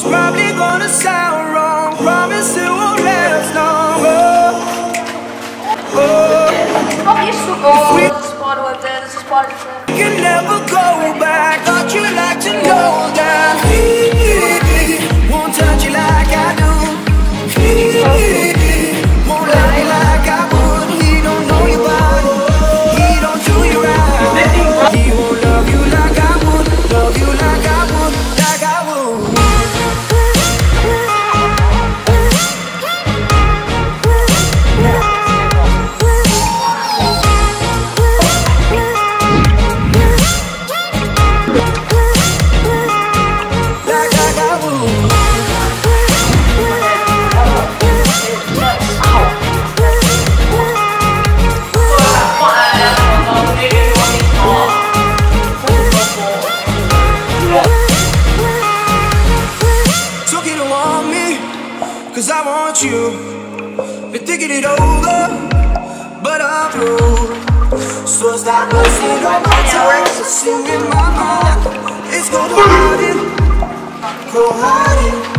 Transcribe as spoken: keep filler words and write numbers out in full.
It's probably gonna sound wrong, promise it won't last long. Oh, oh. Kom je zoeken, oh, dat is part of it, this is part of it. You can never go back, thought you like to know that he won't touch you like I do. He won't love you like I would. He don't know your body, he don't do you right. He won't love you like I would, love you like I would, like I would. Cause I want you, been thinking it over, but I'm through. So stop wasting all my time, just sing in my mind. It's gonna harden, go harden.